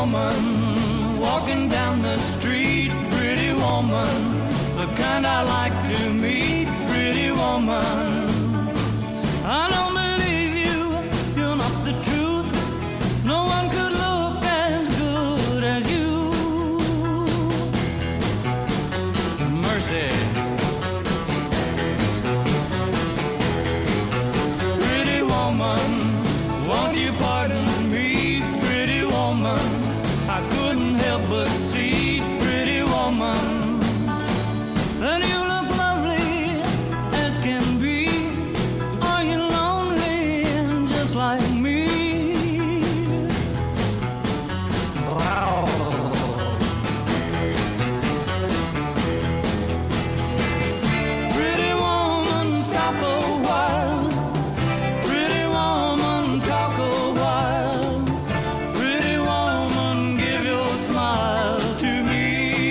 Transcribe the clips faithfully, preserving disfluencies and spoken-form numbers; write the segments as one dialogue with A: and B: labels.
A: woman walking down the street, pretty woman, the kind I like to meet, pretty woman. I don't believe you, you're not the truth. No one could look as good as you. Mercy. Pretty woman, won't you pardon me, pretty woman? I couldn't help but see, pretty woman, that you look lovely as can be. Are you lonely just like me? Wow. Pretty woman, stop a while. Pretty woman, talk a while. Pretty woman, give your smile to me.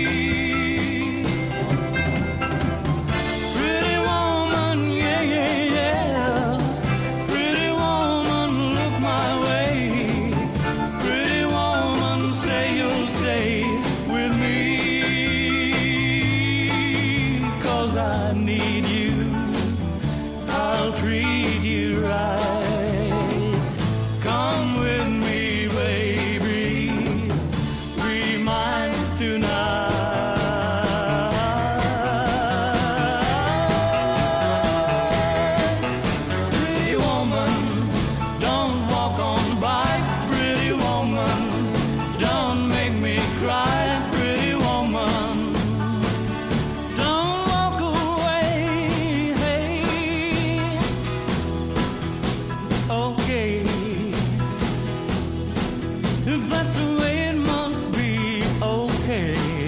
A: Pretty woman, yeah, yeah, yeah. Pretty woman, look my way. Pretty woman, say you'll stay with me. 'Cause I need you, I'll treat you right. Come with me, baby, be mine tonight. Pretty woman, don't walk on by. Pretty woman, don't make me cry. Pretty woman, don't walk away. Hey, okay, if that's the way it must be, okay.